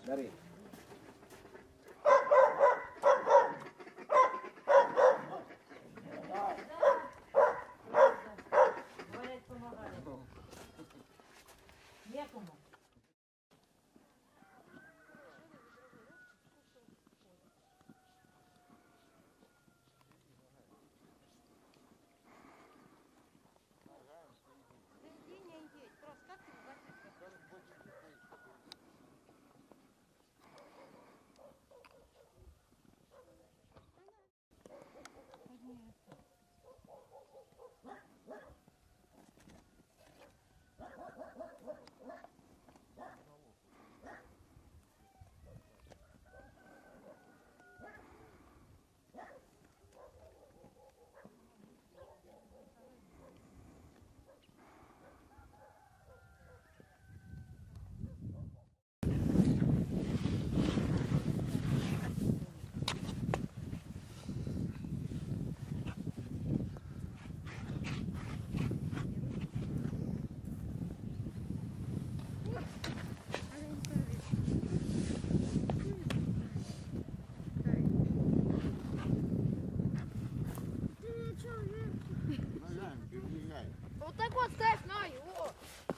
Бери. Некому. Вот так вот ставь на его.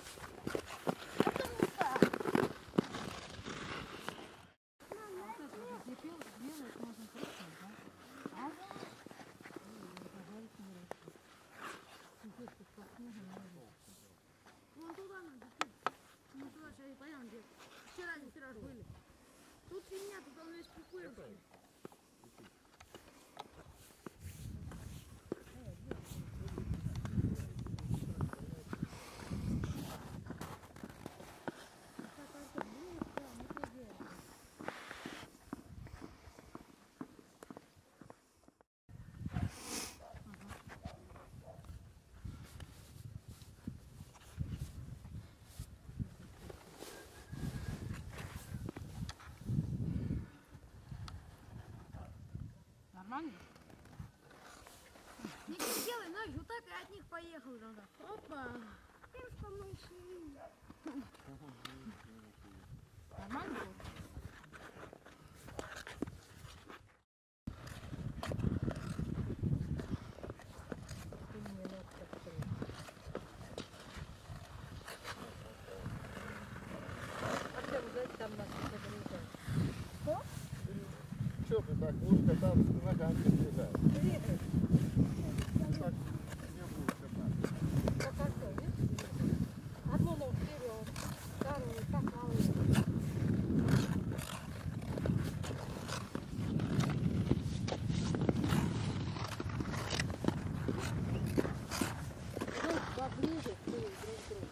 Вон туда надо. Ну туда сейчас и пойдем, где вчера не вчера были. Тут фигня, тут он весь пупырился. Нормально? Не делай ноги, вот так и от них поехал тогда. Опа. Нормально было? Что ты так узко там с ногами съезжаешь? Так не будет кататься. Одну ногу вперед, вторую, как малыш. Поближе друг к другу.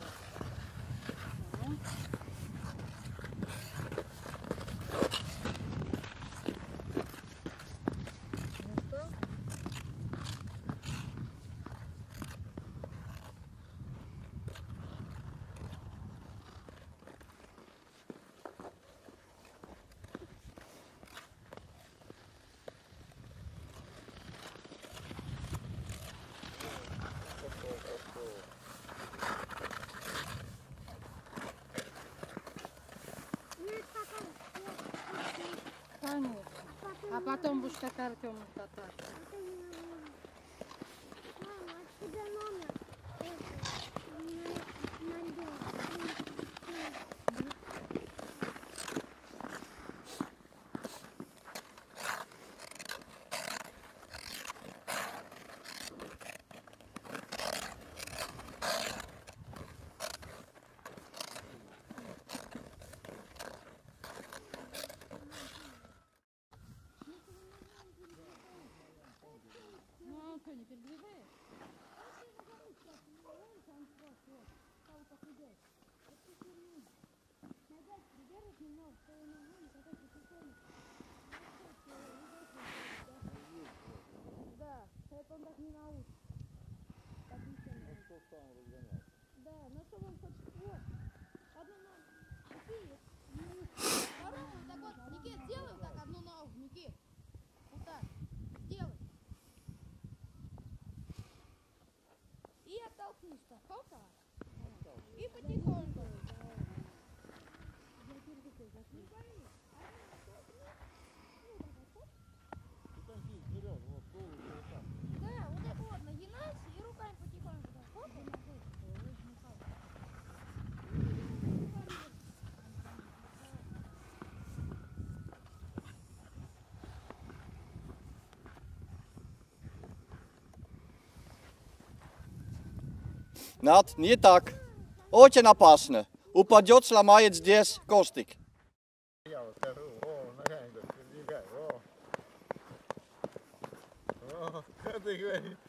Конечно. А потом будешь как Артем кататься. Мама, откуда номер? Нет, не так. Очень опасно. Упадет, сломает здесь костик. Я вот скажу, о, ногами говорит, продвигай, о. О, что ты говоришь?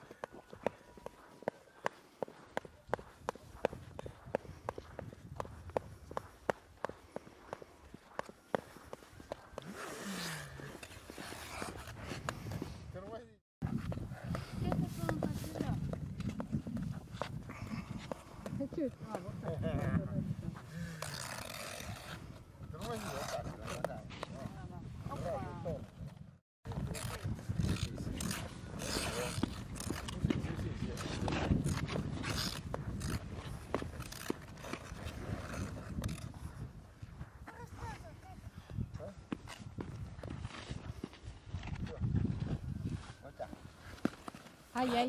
Тормози. Тормози вот так, да, ногами. О, в разные стороны. Вот так. Ай-яй.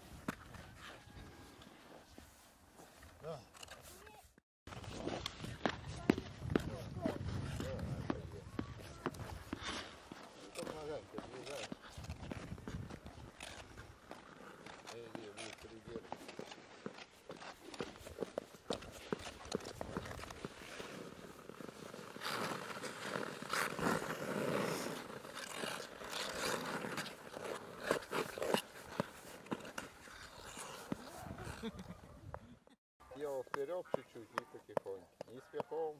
Только ногами подвигай. Иди, будет предел. Делал вперед чуть-чуть и потихоньку. Не спехом,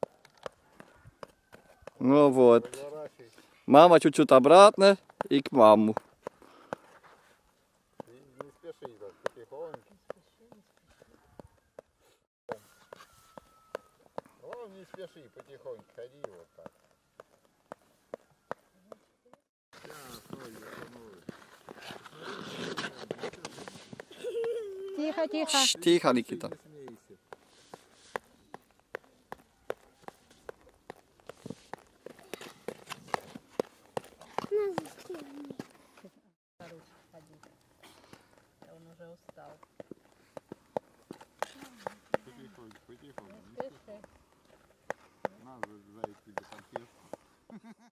Ну вот. разворачивайся. Мама чуть-чуть обратно и к маму. И не спеши, так, потихоньку. Главное, не спеши, потихоньку ходи вот так. Тихо, тихо. Шш, тихо, Никита. Он уже устал. Потихоньку, потихоньку. Не спеши. Надо зайти до конфетки.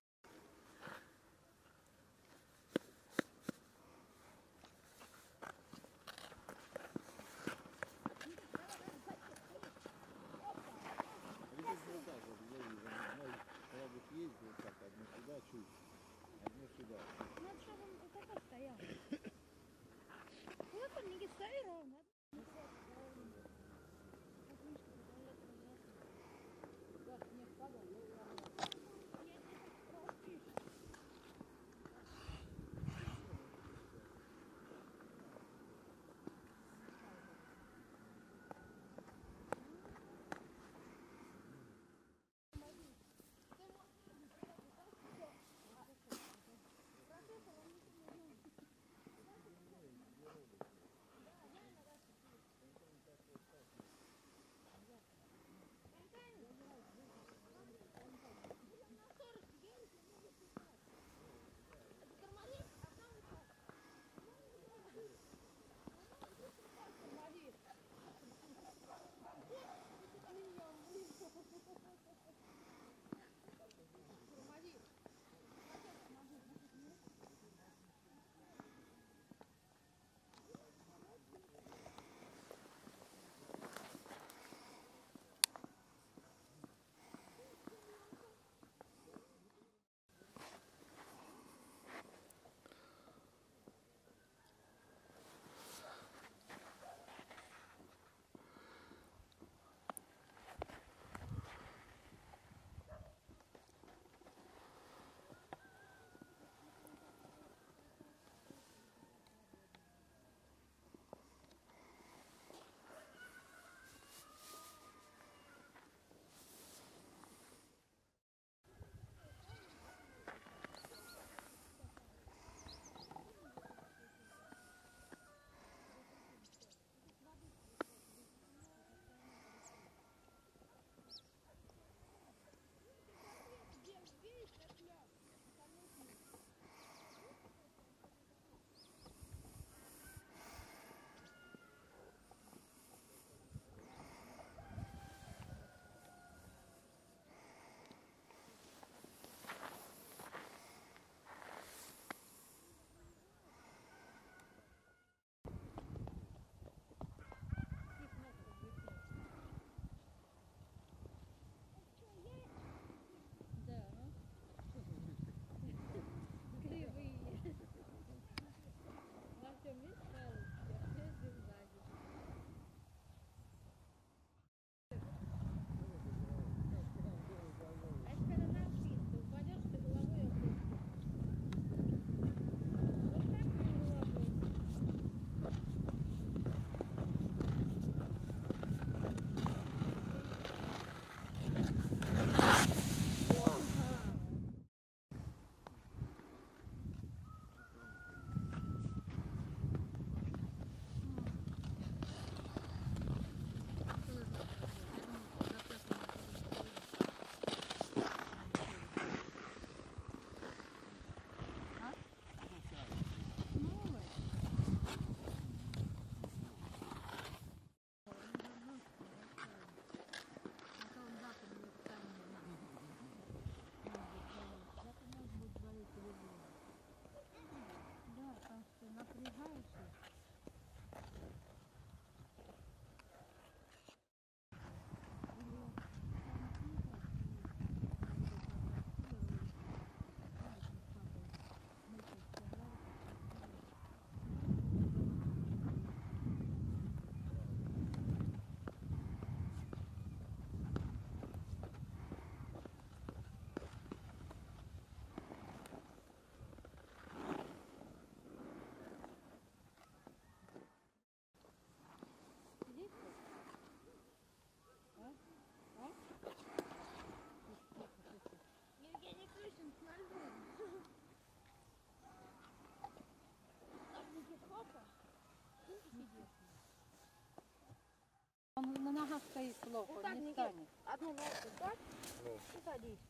Он на ногах стоит плохо, Вот так, не Никит. встанет. Одну ножку так Ну, и садись.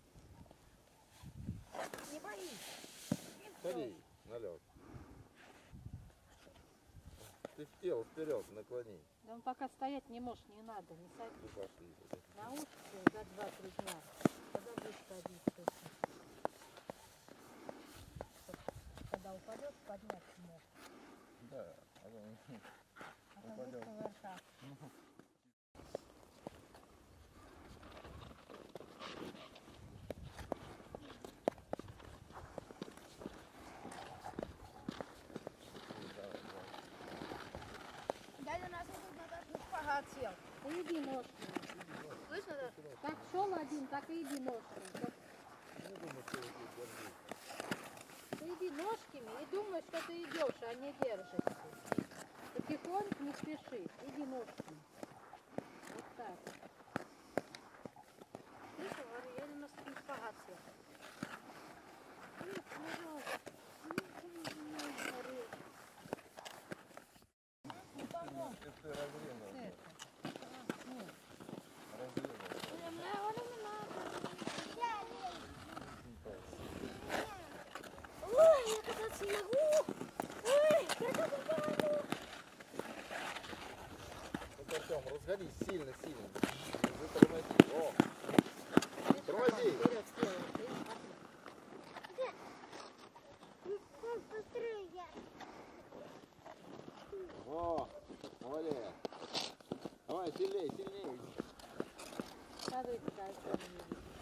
Не боись. И всё. садись на лед. Ты тело вперед наклони. Да он пока стоять не может, не надо, не Ну садись. пошли. Научишься за 2-3 дня. Тогда будешь садиться. Когда упадешь, подняться можешь. Да, а то А то будешь повертаться. Дядя, нас тут надо шпагат сел. Ты иди ножками. Слышно, да? Как шел один, так и иди ножками. не думаю, что я тут держу. Ты иди ножками и думай, что ты идешь, а не держишься. Потихоньку не спеши. Иди ножками. Вот так. Слышал, говорю, я немножко не шпагат сел. Эх, пожалуйста. Ты разрезал. Ой, я кататься не могу. Ой, я так упаду. Вот, Артем, разгонись сильно. Вы тормози. О, тормози. Вперед сделай. Ты смотри. Быстрее. О, молодец. Давай, сильней. Смотри, какая у меня.